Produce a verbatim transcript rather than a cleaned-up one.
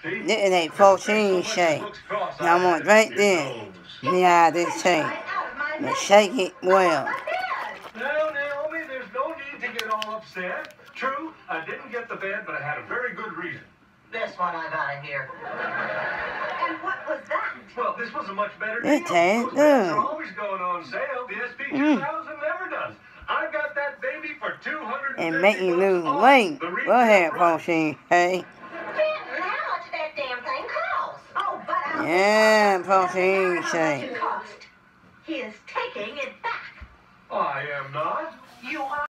This is a fourteen shake. Now I'm gonna drink this. Yeah, this shake. Now shake it well. Now, Naomi, there's no need to get all upset. True, I didn't get the bed, but I had a very good reason. This one I gotta hear. And what was that? Well, this was a much better deal. It tastes Those beds good. are always going on sale. The S P two thousand never does. I got that baby for two hundred fifty And make you bucks lose off weight. the retail Go ahead, price. fourteen shake. Benton, how much that damn thing cost? Oh, but I'll Yeah, How fourteen much shake. it cost? He is taking it back. I am not. You are.